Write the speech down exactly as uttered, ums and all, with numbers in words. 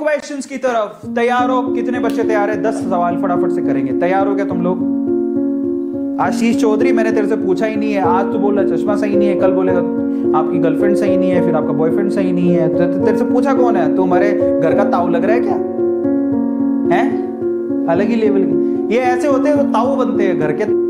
Questions की तरफ। तैयार हो? कितने बच्चे तैयार है? दस सवाल फटाफट से करेंगे। तैयार हो क्या तुम लोग? आशीष चौधरी, मैंने तेरे से पूछा ही नहीं है। आज तो बोल रहा चश्मा सही नहीं है, कल बोलेगा आपकी गर्लफ्रेंड सही नहीं है, फिर आपका बॉयफ्रेंड सही नहीं है। तो तेरे से पूछा कौन है? तुम्हारे घर का ताऊ लग रहा है क्या? हैं? अलग ही लेवल के ये ऐसे होते हैं, ताऊ बनते हैं घर के।